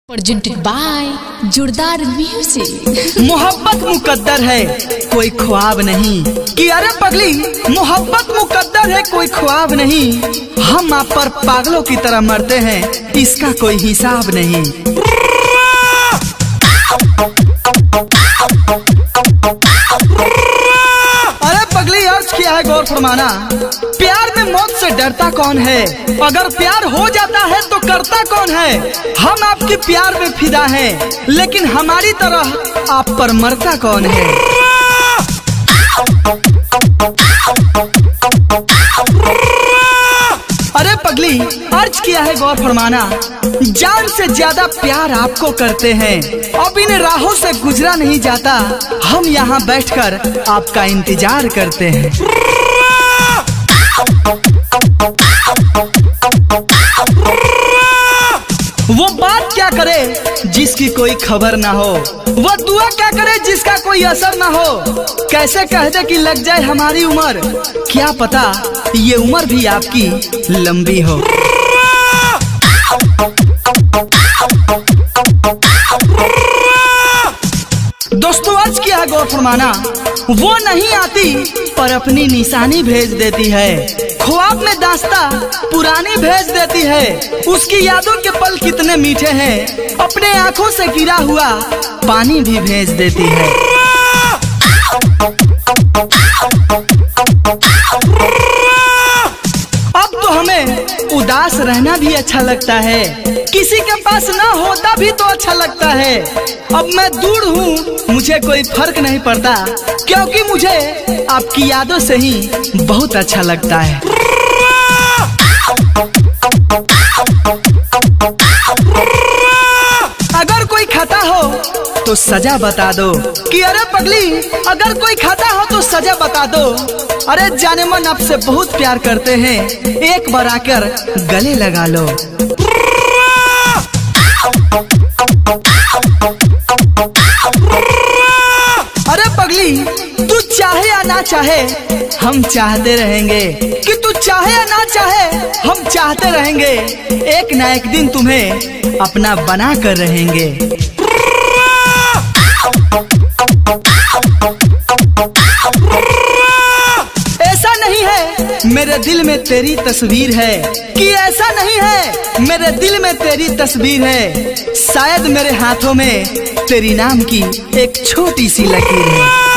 Presented by जोरदार music. मोहब्बत मुकद्दर है कोई ख्वाब नहीं कि अरे पगली, मोहब्बत मुकद्दर है कोई ख्वाब नहीं। हम आप पर पागलों की तरह मरते हैं, इसका कोई हिसाब नहीं। अरे पगली, अर्ज किया है गौर फरमाना, प्यार में मौत से डरता कौन है? अगर प्यार हो जाता है तो करता कौन है? हम आपके प्यार में फिदा हैं, लेकिन हमारी तरह आप पर मरता कौन है? अरे पगली, अर्ज किया है गौर फरमाना, जान से ज्यादा प्यार आपको करते हैं। अब इन राहों से गुजरा नहीं जाता, हम यहाँ बैठकर आपका इंतजार करते हैं। वो बात क्या करे जिसकी कोई खबर ना हो, वो दुआ क्या करे जिसका कोई असर ना हो। कैसे कह दे कि लग जाए हमारी उम्र, क्या पता ये उम्र भी आपकी लंबी हो। दोस्तों, अर्ज किया है गौर फरमाना, वो नहीं आती पर अपनी निशानी भेज देती है। ख्वाब में दास्ता पुरानी भेज देती है, उसकी यादों के पल कितने मीठे हैं, अपने आंखों से गिरा हुआ पानी भी भेज देती है। अब तो हमें उदास रहना भी अच्छा लगता है, किसी के पास ना होता भी तो अच्छा लगता है। अब मैं दूर हूँ, मुझे कोई फर्क नहीं पड़ता, क्योंकि मुझे आपकी यादों से ही बहुत अच्छा लगता है। अगर कोई खता हो तो सजा बता दो कि अरे पगली, अगर कोई खता हो तो सजा बता दो। अरे जाने मन आपसे बहुत प्यार करते हैं, एक बार आकर गले लगा लो। अरे पगली, तू चाहे या ना चाहे हम चाहते रहेंगे, कि तू चाहे या ना चाहे हम चाहते रहेंगे। एक ना एक दिन तुम्हें अपना बना कर रहेंगे। ऐसा नहीं है मेरे दिल में तेरी तस्वीर है, कि ऐसा नहीं है मेरे दिल में तेरी तस्वीर है। शायद मेरे हाथों में तेरी नाम की एक छोटी सी लकीर है।